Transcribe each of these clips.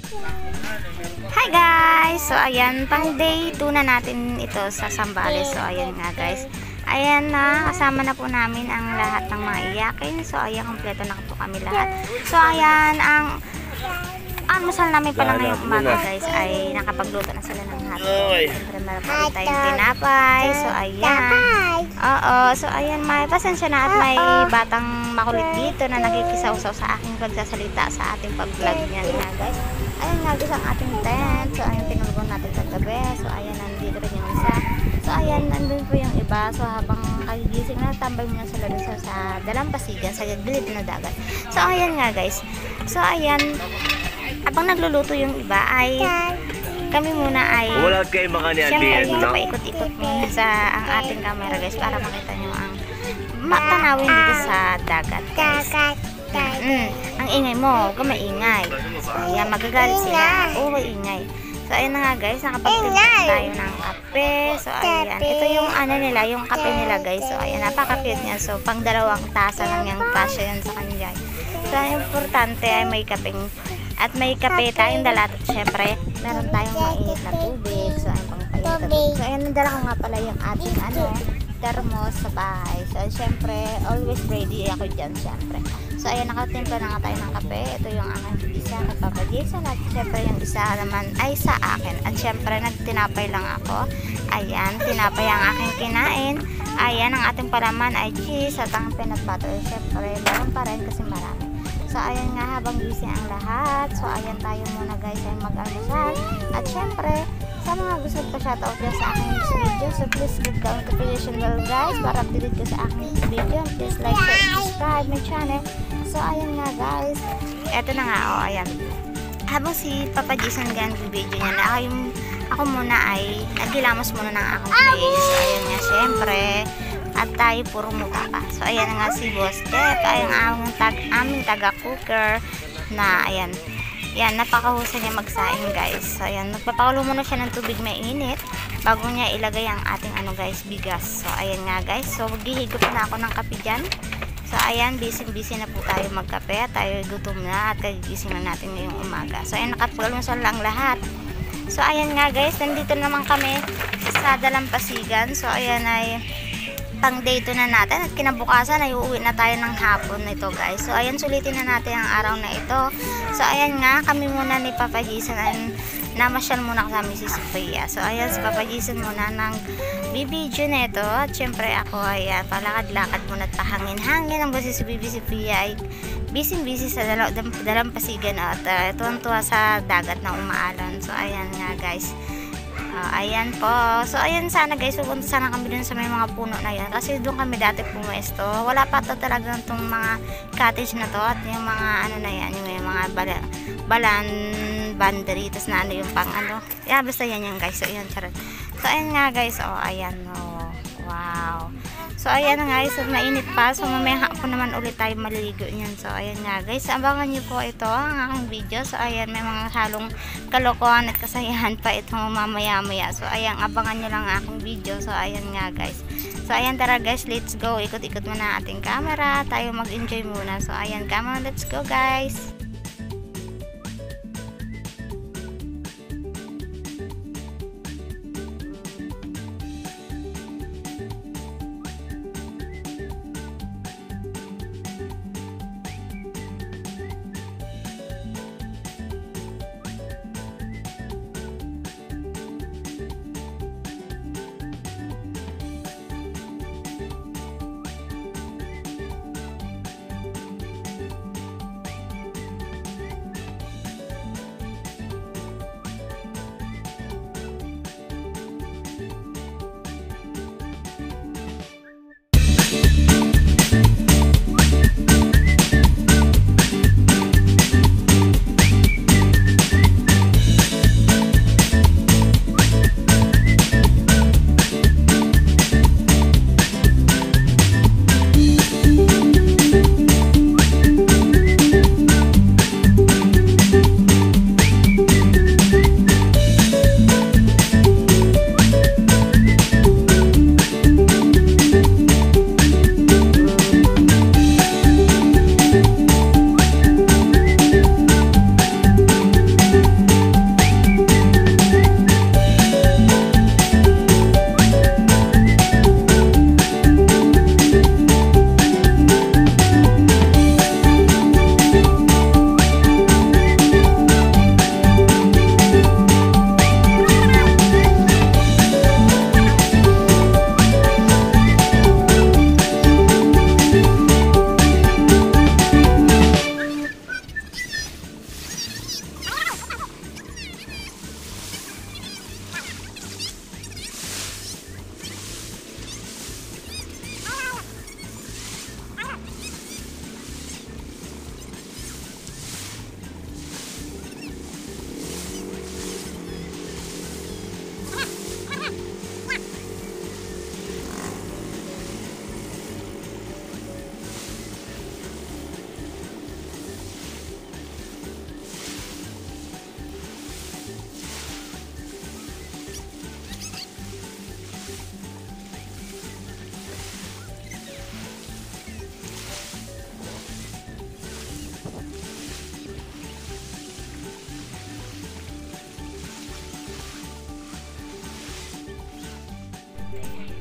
Hi guys! So ayan, pang day 2 na natin ito sa Zambales. So ayan nga guys. Ayan na, kasama na po namin ang lahat ng mga iyakin. So ayan, kompleto na po kami lahat. So ayan, ang almusal namin pala ngayong umaga guys ay nakapagluto na sila ng hotdog. Siyempre meron pa tayong tinapay. So ayan. Oo, so ayan, may pasensya na at may batang makulit dito na nakikisaw-saw sa aking pagsasalita sa ating pag-vlog niyan nga guys. Ayan nga guys ang ating tent. So ayan, tinulungan natin kagabi. So ayan, nandito rin yung isa. So ayan, nandun po yung iba. So habang kagigising na, tambay muna sila dun sa dalampasigan, sa gilid na dagat. So ayan nga guys. So ayan, habang nagluluto yung iba ay kami muna ay siyempre paikot-ikot muna sa ang ating camera guys para makita nyo ang tanawin dito sa dagat guys. Ang ingay mo, huwag maingay. So ayan, magagalit sila. Oo, ingay. So ayan na nga guys, nakapagtimpla tayo ng kape. So ayan, ito yung ano nila, yung kape nila guys. So ayan, napaka-cute niya. So pang 2 tasa lang yung pasya yan sa kanila. So ang importante ay may kapeng at may kape tayong dala. At syempre, meron tayong mainit na tubig. So ayan, pang painit na tubig. So ayan, nandala ko nga pala yung ating thermos sa bahay. So syempre, always ready ako dyan syempre. So ayan, nakatimpla na nga tayo ng kape. Ito yung aking isa kay Papa Jason. At syempre yung isa naman ay sa akin. At syempre, nagtinapay lang ako. Ayan, tinapay ang aking kinain. Ayan, ang ating palaman ay cheese at ang peanut butter. Syempre, meron pa rin kasi marami. So ayan nga, habang busy ang lahat. So ayan, tayo muna guys ay mag-almusal. At syempre, sa mga gusto pa shoutout dyan sa aking video, so please click the notification bell guys para update ka sa aking video. Please like, share, and subscribe my channel. So ayan nga guys, eto na nga, oh ayan. Habang si Papa Jason gan video niya na ako muna ay naghilamos muna ng akong face. So ayan nga, syempre, at tayo puro mukha pa. So ayan nga si Boss Jeff, ay ang aming taga-cooker na ayan. Yan, napakahusay niya magsaing guys. So ayan, magpapakulo muna siya ng tubig mainit bago niya ilagay ang ating guys, bigas. So ayan nga guys, so maghihigop na ako ng kape dyan. So ayan, busy na po tayo magkape. Tayo gutom na at kagigising na natin ngayong umaga. So ayan, nakapaglusal lang lahat. So ayan nga guys, nandito naman kami sa dalampasigan. So ayan ay pang day 2 na natin at kinabukasan ay uuwi na tayo ng hapon nito guys. So ayan, sulitin na natin ang araw na ito. So ayan nga, kami muna ni Papa Jason ay namasyal muna kami si Sophia. So ayan, si Papa Jason muna ng bibidyo na ito. At syempre ako ayan, palakad-lakad muna at pahangin-hangin. Ang boses si Bibi Sophia ay busy sa dalampasigan at tuwang-tuwa sa dagat na umaalan. So ayan nga guys. Ayan po. So ayan, sana guys, pupunta sana kami dun sa may mga puno na yan kasi doon kami dati pumuesto. Wala pa to talaga itong mga cottage na to at yung mga na yan, yung mga boundary, tapos na yung pang yeah, basta yan guys. So ayan, charot. So ayan nga guys, ayan, wow. So ayan nga guys, so mainit pa. So mamaya hapon naman ulit tayo maliligo niyan. So ayan nga guys, abangan niyo po ito ang aking video. So ayan, may mga halong kalokohan at kasayahan pa itong mamaya-maya. So ayan, abangan niyo lang ang aking video. So ayan nga guys. So ayan, tara guys, let's go. Ikot-ikot muna ating camera. Tayo mag-enjoy muna. So ayan, come on, let's go guys.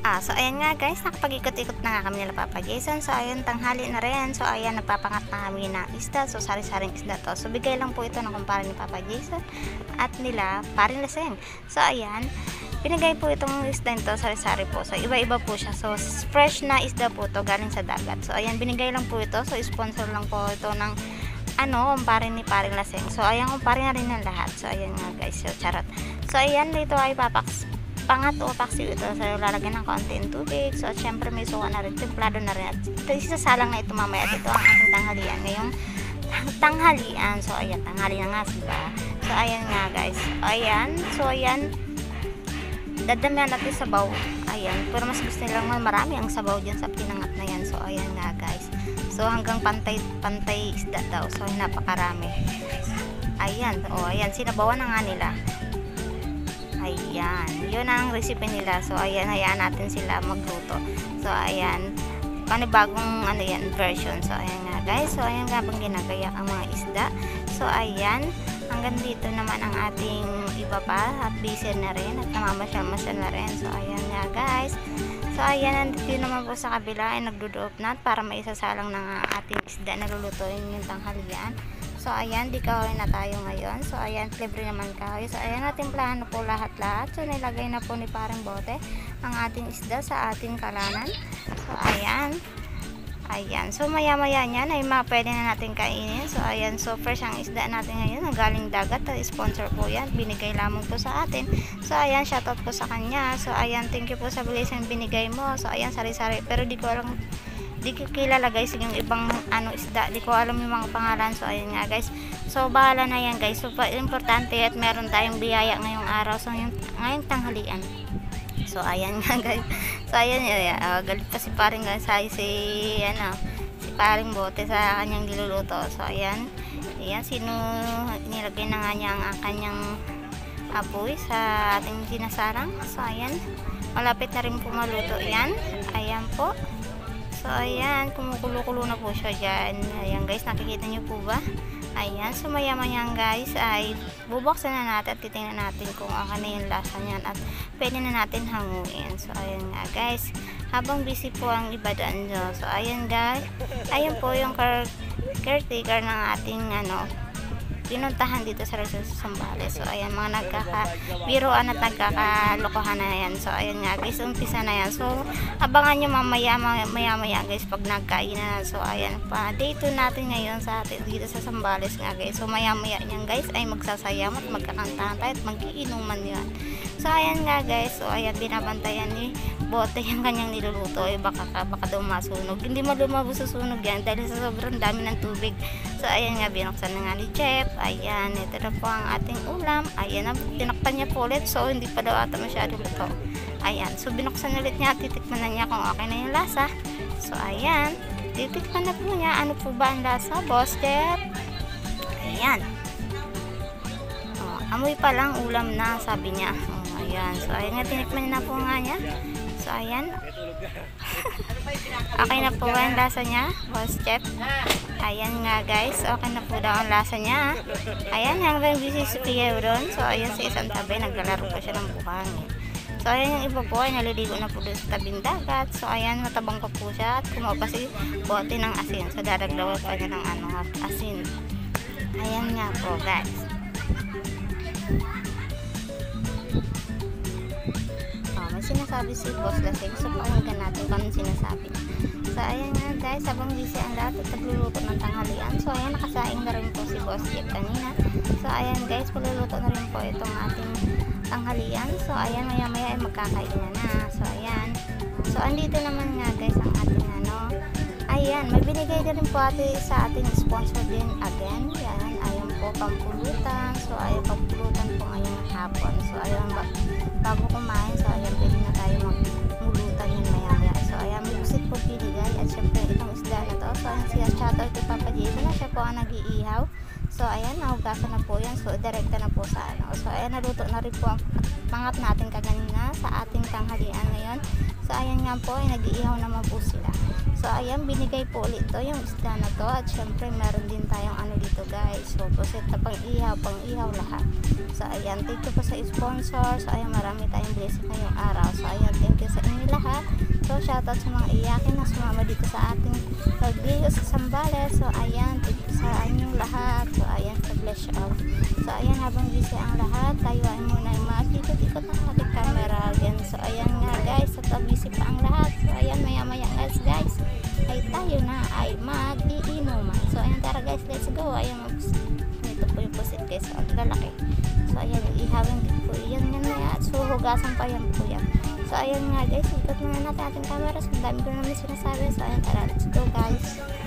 So ayan nga guys, nakapag-ikot-ikot na nga kami nila Papa Jason. So ayan, tanghali na rin. So ayan, nagpapangat na kami ng isda. So sari-saring isda to. So bigay lang po ito ng kumpare ni Papa Jason at nila paring laseng. So ayan, binigay po itong isda nito, sari-sari po. So iba-iba po siya. So fresh na isda po to, galing sa dagat. So ayan, binigay lang po ito. So sponsor lang po ito ng kumpare ni paring laseng. So ayan, kumpare na rin ng lahat. So ayan nga guys, so charot. So ayan, dito ay pangat o paksiw ito. So lalagyan ng konting tubig. So syempre may suka na rin, templado na rin. At isasalang na ito mamaya. Ito ang ating tanghalian ngayong tanghalian. So ayan, tanghali na nga sila. So ayan nga guys. Ayan, so ayan, dadamihan natin sabaw. Ayan, pero mas gusto nilang marami ang sabaw dyan sa pinangat na yan. So ayan nga guys. So hanggang pantay isda daw. So napakarami. Ayan, ayan, sinabawan na nga nila. Ayan, yun ang recipe nila. So ayan, hayaan natin sila magluto. So ayan, panibagong version. So ayan nga guys. So ayan nga bang ginagayak ang mga isda. So ayan, hanggang dito naman ang ating iba pa at busy na rin at namamasyal-masyal na rin. So ayan nga guys. So ayan, nandito naman po sa kabila ay nagduduop na para maisasalang ng ating isda na lulutuin yung tanghalian. So ayan, di kahoy na tayo ngayon. So ayan, libre naman kahoy. So ayan, ating plano po lahat-lahat. So nilagay na po ni parang bote ang ating isda sa ating kalanan. So ayan. Ayan, so maya-maya niyan ay pwede na natin kainin. So ayan, so fresh ang isda natin ngayon, ang galing dagat. Sponsor po yan, binigay lamang po sa atin. So ayan, shoutout po sa kanya. So ayan, thank you po sa bilis yung binigay mo. So ayan, sari-sari, pero di ko kilala guys yung ibang isda, di ko alam yung mga pangalan. So ayan nga guys, so bahala na yan guys. So importante at meron tayong biyaya ngayong araw, so ngayong tanghalian. So ayan nga guys. So ayan, galit pa si paring si paring bote sa kanyang niluluto. So ayan, nilagay na nga niya ang kanyang apoy sa ating sinasarang. So ayan, malapit na rin po maluto yan. Ayan po. So ayan, kumukulo-kulo na po siya dyan. Ayan guys, nakikita nyo po ba? Ayan, so maya-maya guys ay bubuksan na natin at titingnan natin kung okay na yung lasa niyan at pwede na natin hanguin. So ayan nga guys, habang busy po ang iba doon. So ayan guys, ayan po yung caretaker ng ating pinuntahan dito sa Rizal Zambales. So ayan, mga nagkakabiroan at nagkakalokohan na yan. So ayan nga guys, umpisa na yan. So abangan nyo mamaya guys pag nagkain na. So ayan pa, day 2 natin ngayon sa atin dito sa Zambales nga guys. So maya nyan guys ay magsasayam at magkakantahan tayo at magiinuman yan. So ayan nga guys, so ayan, binabantayan ni bote yung kanyang niluluto. Baka daw masunog. Hindi lumabas sa sunog yan dahil sa sobrang dami ng tubig. So ayan nga, binuksan na nga ni Jeff. Ayan, ito na po ang ating ulam. Ayan, tinakpan niya po ulit. So hindi pa daw ata masyado luto. Ayan, so binuksan ulit niya. Titikman na niya kung okay na yung lasa. So ayan, titikman na po niya. Ano po ba ang lasa, Boss Jeff? Ayan. Amoy pa lang ulam na, sabi niya. Ayan, so ayan nga, tinikman na po nga niya. So ayan, okay na po ba ang lasa niya, Boss Jeff? Ayan nga guys, okay na po daw ang lasa niya. Ayan, hanggang busy si Pia doon. So ayan, sa isang tabi naglalaro pa siya ng buhangin. So ayan, yung iba po ay naliligo na po doon sa tabing dagat. So ayan, matabang pa po siya at kumuha pa si bote ng asin. So dadagdawan pa niya ng asin. Ayan nga po guys. Sinasabi si Boss Lasing. So pakinggan natin kung anong sinasabi. So ayan nga guys, habang busy ang lahat at nagluluto ng tanghalian. So ayan, nakasaing na rin po si Boss Jeff kanina. So ayan guys, paluluto na rin po itong ating tanghalian. So ayan, maya ay magkakainan na. So ayan, so andito naman nga guys ang ating ayan, may binigay na rin po sa ating sponsor din again. Ayan po, pampulutan. So ayan, pampulutan po ngayong hapon. So ayan, bago kumain, so ayan, pwede na tayo magmulutan yun maya. So ayan, may busit po binigay at syempre itong isda na to. So ayan, siya shoutout kay Papa Jason na siya po ang nag-iihaw. So ayan, nahugasan na po yan. So direkta na po sa ano. So ayan, naluto na rin po ang pangat natin kaganina sa ating tanghalian ngayon. So ayan nga po, ay nag-iihaw naman po sila. So ayan, binigay po ulit to yung isda na to. At syempre meron din tayong ano dito guys. So pusit na pang ihaw lahat. So ayan, thank you po sa sponsor. So ayan, marami tayong blessing ngayong araw. So ayan, thank you sa inyo lahat. So shoutout sa mga iyakin na sumama dito sa ating pag-video sa Sambales. So ayan, thank you sa inyong lahat. So ayan, bless you all. So ayan, habang busy ang lahat, tayo ay muna ay makikot-ikot ang ating camera again. So ayan nga guys, at busy pa ang lahat. So ayan, maya-maya guys, ay tayo na ay mag-iinuman. So ayan, tara guys, let's go. Ayan, ito po yung pusit guys, so ang lalaki. So ayan, ihawin din po yan at so hugasan pa yan po yan. So ayan nga guys, ikot muna natin ating camera. So ang dami ko naman sinasabi. So ayan, tara, let's go guys.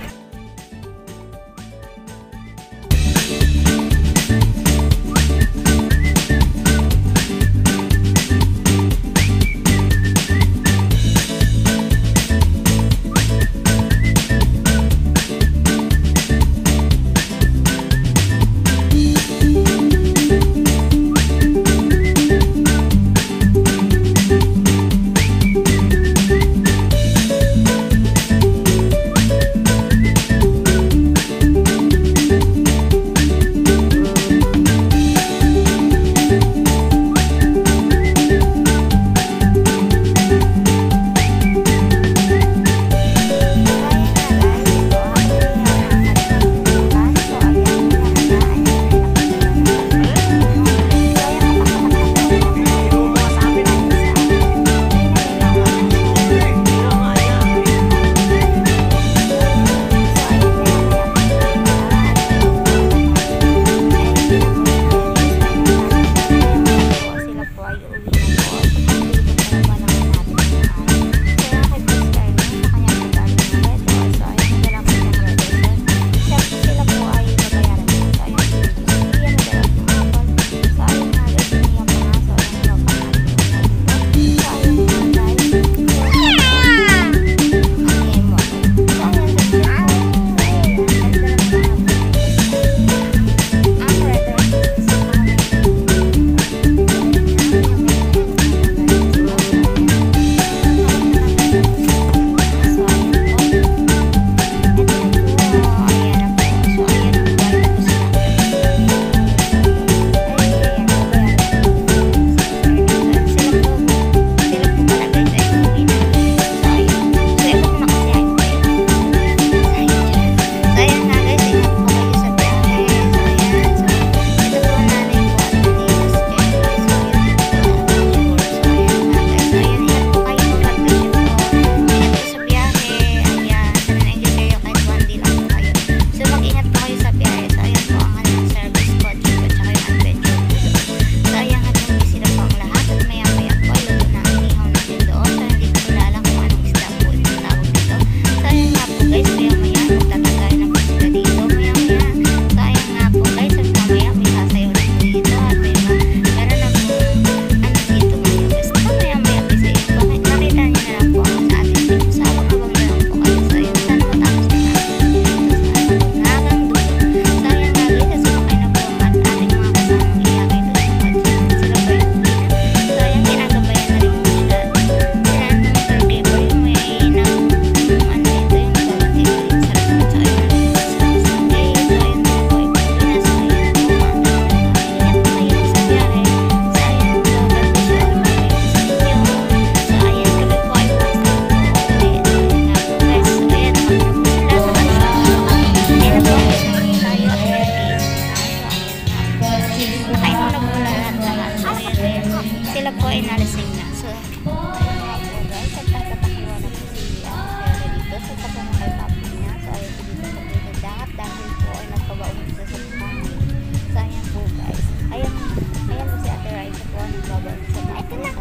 Sila po ay nalasing na. So, ayun nga po guys, nagtatakluan na po si Sherry dito. So, kasama kay papi niya. So, ayun po dito sa pagdadangat dahil po ay nagpabaon dito sa pangin. So, ayan po guys. Ayan po si Ate Raisa po ang nagpabaon sa pangin.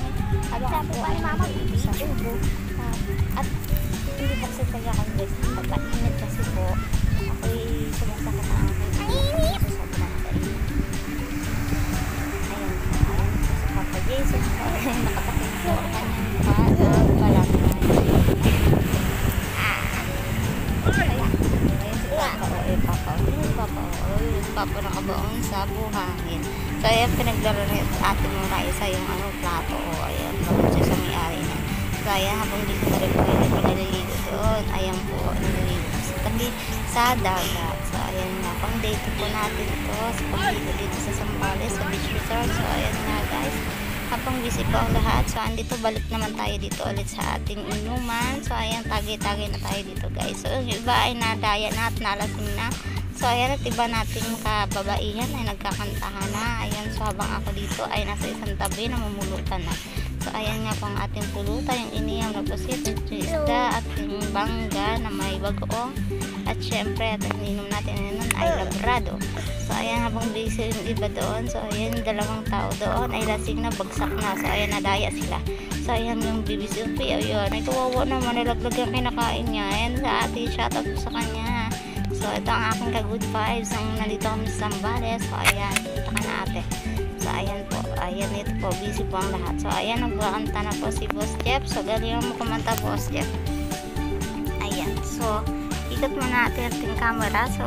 Habang po ay mama dito sa ubo. At hindi kasi kaya kami guys pagkainit kasi po ako'y sumasakit ang aking sa pinatay. Ayan po sa Papa Jesus. Ayan, nakatakit po ang kanyang So ayan, pinaglaro ni ate mong Raisa yung plato. O ayan, bakit siya sa may-ari na. So ayan, habang dito na rin po yun, pinaliligo doon. Ayan po, naliligo sa tabi sa dagat. So ayan nga, pang date po natin ito sa pagligo dito sa Zambales, sa beach resort. So ayan nga guys, habang busy po ang lahat. So andito, balik naman tayo dito ulit sa ating inuman. So ayan, tagay-tagay na tayo dito guys. So yung iba ay nadaya na at nalasing na. So ayan, at iba nating kababaihan ay nagkakantahan na. Ayan, so habang ako dito ay nasa isang tabi, namumulutan na. So ayan nga po ang ating pulutan, yung iniyam na pusit, isda at yung bangga na may bagoong. At syempre, at ang ininom natin nun ay labrado. So ayan, habang busy yung iba doon. So ayan, yung dalawang tao doon ay lasing na, bagsak na. So ayan, nadaya sila. So ayan, yung bibisupi, ayun, ay kawawa naman, nalaglag yung kinakain niya. Ayan, sa ate, shoutout po sa kanya. So ito ang aking ka-good vibes ang nandito kami sa Zambales. So ayan, kita ka na ate. So ayan po, ayan, ito po, busy po ang lahat. So ayan, nagkakanta na po si Boss Jeff. So galing mo kumanta, Boss Jeff. Ayan, so ikot mo natin ating camera. So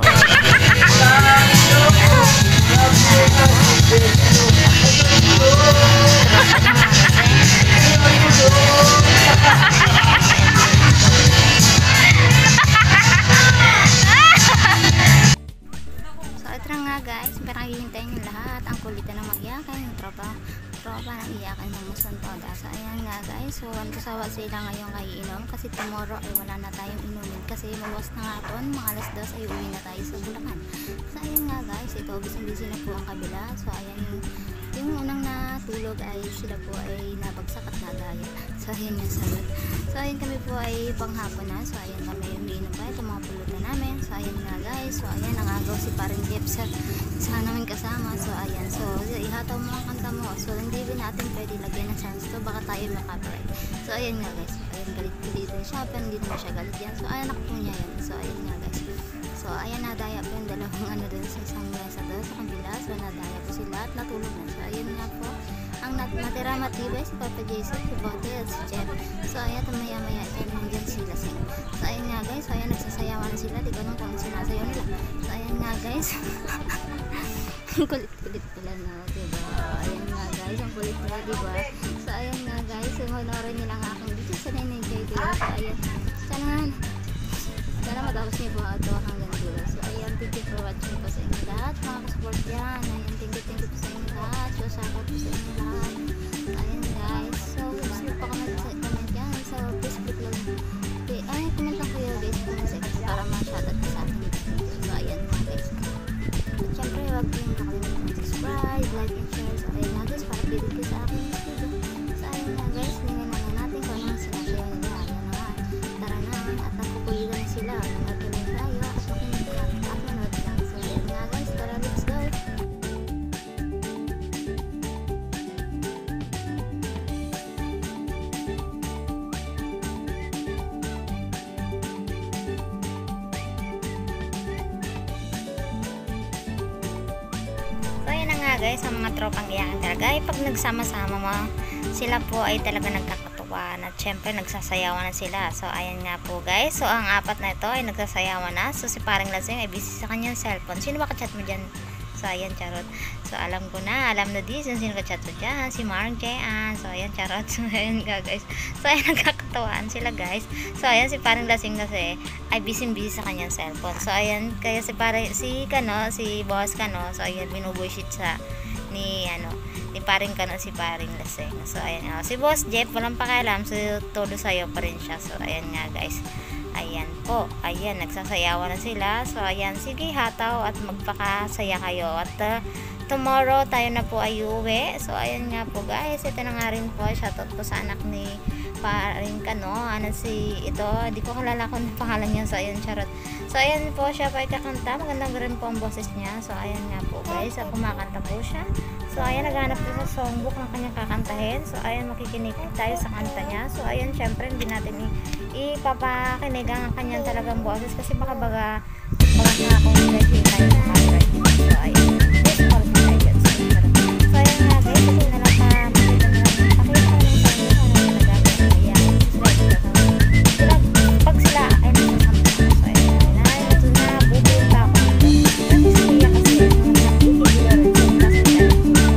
guys, parang hihintayin yung lahat. Ang kulitan ng mag-iyakan, yung tropa ng iyakan ng Muson Toda. So ayan nga guys, so sawa sila ngayon kaiinom kasi tomorrow ay wala na tayong inumin kasi mawas na nga ton, mga alas 2 ay uwi na tayo sa Bulacan. So ayan nga guys, ito busy na po ang kabila. So ayan, yung unang natulog ay sila po ay nabagsak at nadaya. So ayan yung sagot. So ayan, kami po ay panghapon na. So ayan, kami umiinom pa itong mga pulutan namin. So ayan nga guys, so ayan, nangagaw si paring Jeff sa namin kasama. So ayan, so ihataw mo ang kanta mo. So hindi ba natin pwede lagyan ng sounds to, baka tayo makapiright. So ayan nga guys, so ayan, galit siya, pero hindi naman siya galit yan. So ayan, ako po niya yan. So ayan nga guys, so ayan, nadaya po yung dalawang doon sa isang mesa doon sa kabila. So nadaya po sila at natulog na. So ayan nga po, ang natira matibay si Papa Jason, si Bote at si Jeff. So ayan, maya dyan nandiyan sila sing. So ayan nga guys, so ayan, nagsasayawan sila, di ko nung kung sinasayaw nila. So ayan nga guys, kulit pala na, diba? Ayan nga guys, ang kulit pala, diba? So ayan nga guys, so honorin nila ang aking video sa NNJ. So ayan, sana matapos niyo po ito hanggang dulo. So ayan, thank you for watching po sa inyo lahat, mga kasupport dyan. Ayan, thank you po sa inyo lahat. So shoutout po sa inyo lahat. Ayan guys, so gusto nyo pa comment dyan. So Facebook lang, ay comment lang kayo guys comment section para ma-shoutout po sa ating video. So ayan nga guys, at syempre huwag din nakalimutan mag-subscribe, like and share. So ayan nga guys, para update ko sa aking video. So ayan nga guys, tingnan na natin kung anong sinasayaw nila. Ayan na nga, tara na, at nagkukulitan na sila. Nagkatuloy tayo at makinig lang at manood lang. So ayan nga guys, tara, let's go. Guys, ang mga tropang iyakan talaga ay pag nagsama-sama mo, sila po ay talaga nagkakatuwa at syempre nagsasayawan na sila. So ayan nga po guys, so ang apat na ito ay nagsasayawan na. So si paring lasing ay busy sa kanyang cellphone. Sino ba ka-chat mo dyan? So ayan, charot. So alam ko na, alam na din sino ka-chat mo dyan, si Mark J.An. So ayan, charot. So ayan nga guys, so ayan, nagkakatuwaan sila guys. So ayan, si paring lasing kasi ay busy sa kanyang cellphone. So ayan, kaya si boss Kano, so ayan, binubullshit sa ni paring Kano, si paring lasing. So ayan, si Boss Jeff walang pakialam, so todo sayo pa rin siya. So ayan nga guys, ayan po, ayan, nagsasayawan na sila. So ayan, sige, hataw at magpakasaya kayo at tomorrow tayo na po ay uwi. So ayan nga po guys, ito na nga rin po, shoutout po sa anak ni paring Kano, ito, di ko kalala kung pangalan niya. So ayan, charot. So ayan po, siya pa ay kakanta, maganda rin po ang boses niya. So ayan nga po guys, kumakanta po siya. So ayan, naghanap po sa songbook ng kanyang kakantahin. So ayan, makikinig tayo sa kanta niya. So ayan, syempre hindi natin ipapakinig ang kanyang talagang boses kasi baka na kung hindi tayo sa copyright. So ayan, this is all for tayo. So ayan nga guys, kasi na lang pakita na lang sa inyo ano nagagamit ng iyakan. Pag sila ay nasasampa. So ayan, ito na, bubuin pa ako. Kasi siya kasi nakikigila rin sa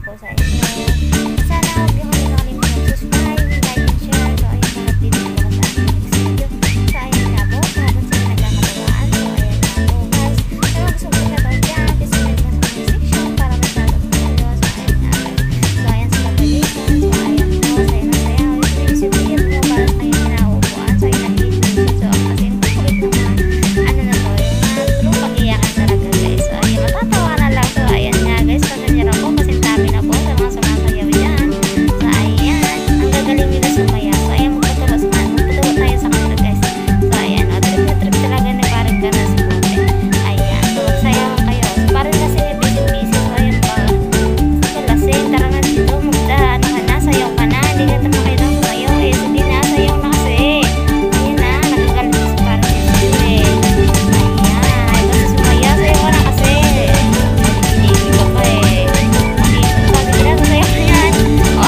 po sa inyo. Sana huwag niyo kami nakalimutan subscribe, like, and share. So ayun, harap din po ako sa aking next video. So ayun nga po, so habang sila nagkakatawaan. So ayun nga po guys. So gusto ko na daw dyan, disconnect mo sa comment section para may sagot mo kayo. So ayun nga guys. So ayun sila pag-isan. So ayun po, saya na saya. Isip mo para kayo nauupuan. So ayun, nag-iisip. So kasi kulit naman. Ano na to, yung true pag-iyakan talaga guys. So ayun, matatawa na lang. So ayun nga guys, pasanira po kasi dami na po sa mga sumasayaw dyan. So ayan, ang gagaling nila sumaya. So ayan, magpatuwa tayo sa kanila guys. So ayan, trip na trip talaga na parang ka na si Bote. Ayan, so magsayawan kayo. So parang kasi busy-busy. So ayan ba, so lasing, tara nga dito, ano ka na, sayaw ka na. Hindi ka naman kayo nang sumayaw. Eh, hindi na, sayaw na kasi. Ayan na, nagagalit si parang si Bote. Ayan, ay basta sumayaw, sayaw ka na kasi. Hindi ka pa eh. Sabi nila, sayaw ka yan. Oh.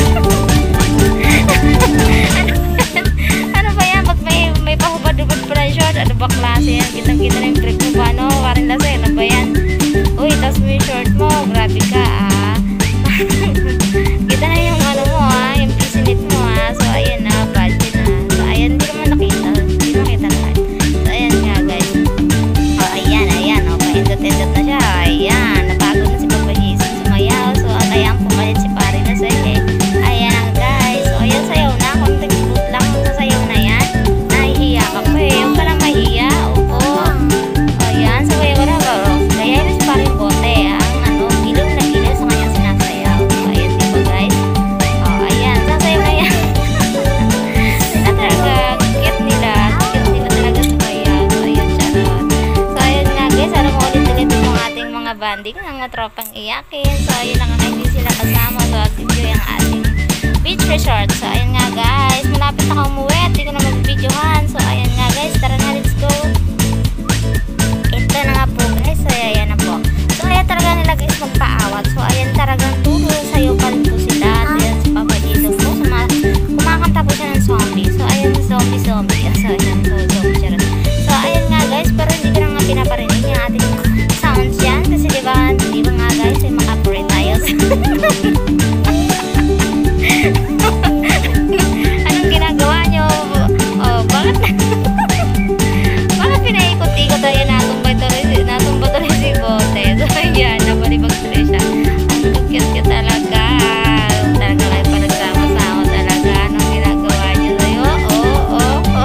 Ano ba yan? Ba't may pahubad-ubad pa na short? Ano ba klase yan? Kitang-kita na yung trick mo ba? Ano? Parang lasing. Ano ba yan? Uy, tas mo yung short mo. Grabe ka ah. Kita na yung ano mo ah. Yung pisinit mo ah. So ayan na. Budget na. So ayan. Hindi naman nakita. Hindi nakita lahat. So ayan nga guys. Oh ayan. Ayan. Oh, paindot-indot na siya. Ayan. Napagod na si Papa Jason sumayaw. So ayan. Pumalit si pare na sa ayan ang guys. So ayan, sayaw na. Kung nag-boot lang sa sayaw na yan. Nahihiya ka pa eh. Huwag ka na mahiya. Opo. Ayan. Sabayaw ka na ba? Kaya na si pare Bote. Ang giliw na giliw sa kanyang sinasayaw. So ayan, di ba guys? Oh, ayan. Sasayaw na yan. Na talaga. Cute nila. Cute nila talaga sumayaw. So ayan, charot. So ayan nga guys. Alam mo ulit-ulit yung ating mga banding ng mga tropang iyakin. So ayan na nga, hindi sila kasama. So enjoy ang ating beach resort. So ayan nga guys. Malapit na ako umuwi. Hindi ko na mag-videohan. So ayan nga guys. Tara na, let's go. Ito na nga po guys. So ayan na po. So ayan talaga nila guys magpaawat. So ayan talagang tulo. Sayo pa rin po sila. So ayan si Papa Jason po. Kumakanta po siya ng zombie. So ayan, zombie. So ayan, so zombie siya rin. So ayan nga guys. Pero hindi ko na nga pinaparinig yung ating sounds yan. Kasi diba nga guys. Ay makaporin tayo. Anong ginagawa nyo? Oh, bakit bakit pinaikot-ikot tayo natumba tuloy si Bote? So ayan, nabalibag tuloy siya. Ang cute-cute talaga. Talaga kayo pa nagsama-sama talaga. Anong ginagawa nyo sa'yo? Oh.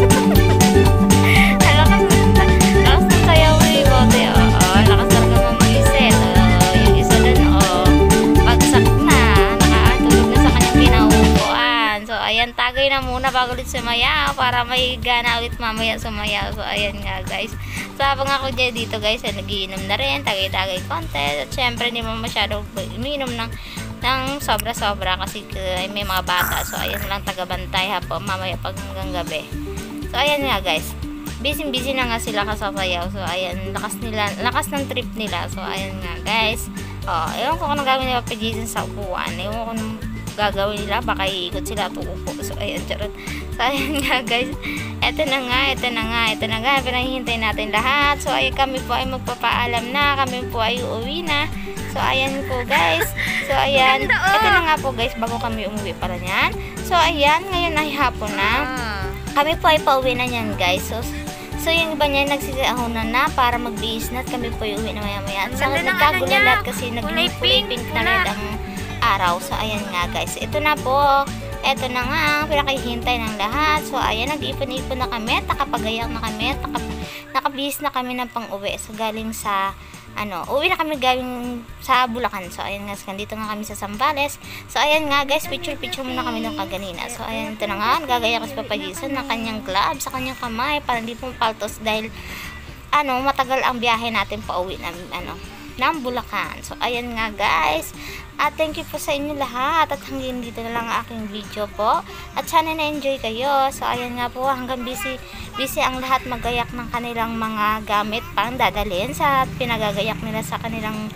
Lakas ng sayaw ni Bote. Lakas talaga mamisit. Yung isa dun, bagsak na. Nakatulog na sa kanyang pinaupuan. So ayan, tagay na muna bago ulit sumayaw para may gana ulit mamaya sumayaw. So ayan nga guys. So habang ako dito guys, nagiinom na rin, tagay-tagay konti. At syempre hindi mo masyado umiinom ng sobra-sobra kasi may mga bata. So ayan lang, tagabantay hapon mamaya pag hanggang gabi. So ayan nga guys. Busy na nga sila kasasayaw. So ayan, lakas ng trip nila. So ayan nga guys. Ewan ko kung anong gagawin nila pa Jason sa upuan. Ewan ko kung anong gagawin nila, baka iikot sila at uupo. So ayan, charot. So ayan nga guys. Ito na nga. Pinahihintay natin lahat. So ayan, kami po ay magpapaalam na. Kami po ay uuwi na. So ayan po guys. So ayan, ito na nga po guys, bago kami umuwi pala niyan. So ayan, ngayon ay hapon na. Kami po ay pauwi na niyan guys. So yung iba niya nagsisiahunan na para mag-bihis na at kami po ay uwi na maya-maya. So nagkagulan lahat kasi naging kulay pink na red ang araw. So ayan nga guys, ito na po. Ito na nga ang pinakahihintay ng lahat. So ayan, nag-ipon-ipon na kami, nakapagayak na kami, nakabihis na kami ng pang-uwi. So galing sa uwi na kami galing sa Bulacan. So ayan nga, dito nga kami sa Zambales. So ayan nga guys, picture muna kami ng kaganina. So ayan, ito na nga, gagaya ko si Papa Jason ng kanyang glove sa kanyang kamay para hindi pong paltos dahil matagal ang biyahe natin pa uwi ng Bulacan. So ayan nga guys, thank you po sa inyo lahat at hanggang dito na lang ang aking video po at sana na-enjoy kayo. So ayan nga po, hanggang busy ang lahat magayak ng kanilang mga gamit pang dadalhin sa pinagagayak nila sa kanilang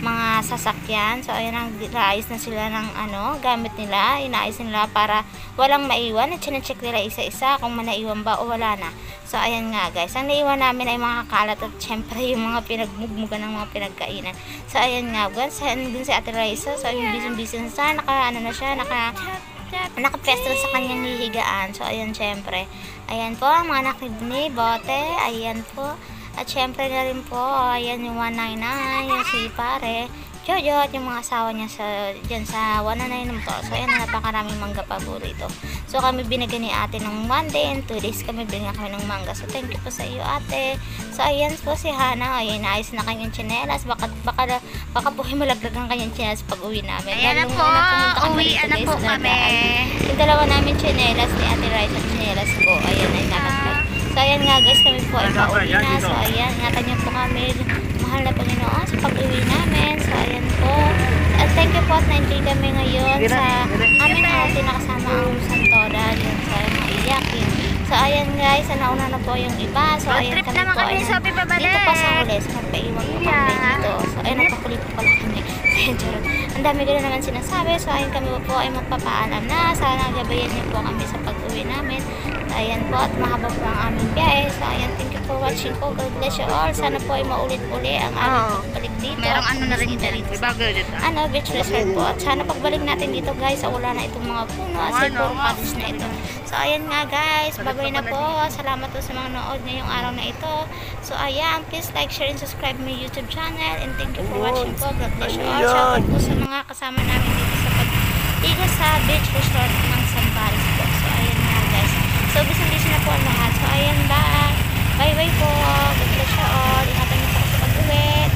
mga sasakyan. So ayan, inaayos na sila ng gamit nila, inaayos nila para walang maiwan at sinecheck nila isa-isa kung manaiwan ba o wala na. So ayan nga guys, ang naiwan namin ay mga kalat at syempre yung mga pinagmugmugan ng mga pinagkainan. So ayan nga guys, dun si Ate Raisa, so yung busy sa nakapesto sa kanyang hihigaan. So ayan, syempre ayan po ang mga nakibni bote, ayan po. At syempre na rin po, ayan yung 199, yung si pare, Jojo, at yung mga asawa niya dyan sa 199 ng motor. So ayan, napakaraming mangga paborito. So kami binigyan ni ate ng 1 day and 2 days kami binigyan kami ng mangga. So thank you po sa iyo ate. So ayan po si Hana, ayan, naayos na kanyang tsinelas. Baka po malaglag ang kanyang tsinelas pag uwi namin. Ayan na po, uwi na po kami. Yung dalawa namin tsinelas ni Ate Rice at tsinelas ko, ayan ay nalaglag. So ayan nga guys, kami po ay pauwi na. So ayan, ingatan niyo po kami, mahal na Panginoon, sa pag-uwi namin. So ayan po, at thank you po at na-enjoy kami ngayon sa aming outing na kasama ang Santoda, yun sa maiyakin. So ayan guys, nauna na po yung iba. So ayan, kami po ay dito pa sa huli, sa nagpaiwan po kami dito. So ayan, nagpakulit po pala kami. Ayan, charot. Ang dami ko na naman sinasabi. So ayun, kami po ay magpapaalam na. Sana gabayan niyo po kami sa pag-uwi namin. Ayan po, at mahaba po ang aming biyahe. So ayan, thank you for watching po. God bless you all. Sana po ay maulit-uli ang aming pagbalik dito. Merong na rin dito. Bago dito. Beach resort po. At sana pagbalik natin dito guys, wala na itong mga puno at siguro cottage na ito. So ayan nga guys, babay na po. Salamat po sa mga nood ngayong araw na ito. So ayan, please like, share, and subscribe my YouTube channel. And thank you for watching po. God bless you all. Shoutout po sa mga kasama namin dito sa pag-iga sa beach resort ng Zambales po. So ayan nga guys. So busy na po ang lahat. So ayan, bye. Bye bye po. God bless you all. Ingatan niyo po sa pag-uwi.